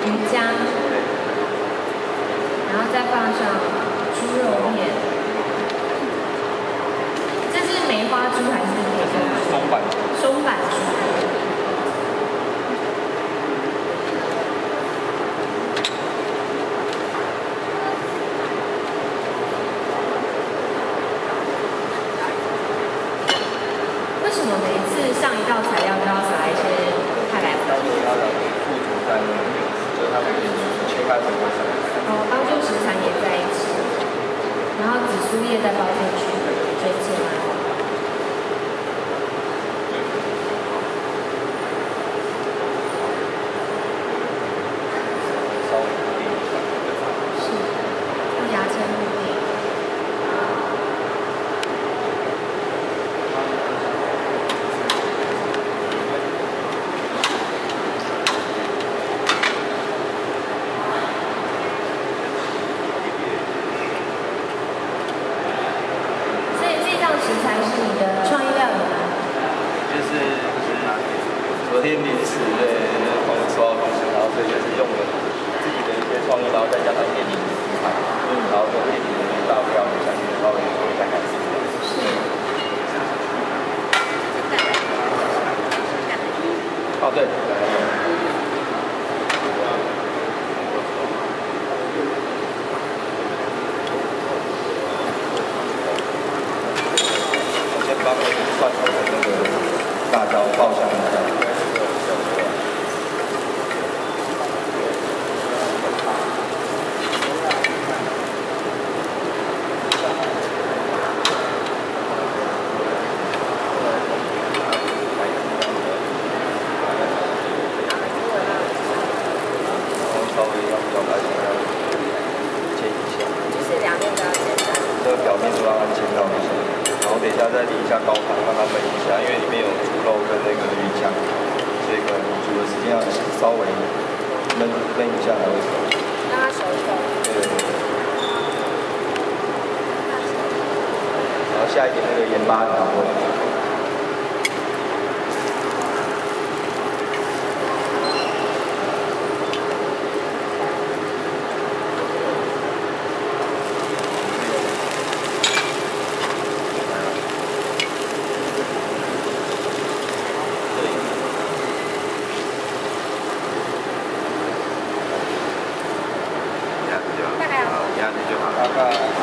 鱼浆，然后再放上猪肉面。这是梅花猪还是别的？ 松板。 松板猪。为什么每一次上一道材料都要撒一些太白粉？ 它的附着在那个，就是它们切开之后哦，帮助食材粘在一起，然后紫苏叶再包进去，就切完。 稍微固定一下。 是，用牙签固定。食材是你的创意料理吗？ 就是昨天临时我们收到东西，然后所以就是用了自己的一些创意，然后再加上店里的食材，然后用店里的味道调下去，稍微做一下改进。 是。 哦，对。把那个蒜头的那个辣椒爆香一下。稍微要把这个煎一下。 就是两面都要煎的。 这个表面都让它煎到一下。然后等一下再淋一下高汤，让它焖一下，因为里面有猪肉跟那个鱼浆，所以可能煮的时间要稍微焖一下才会熟。 让它熟一熟。 对。然后下一点那个盐巴调味。这样子就好。大概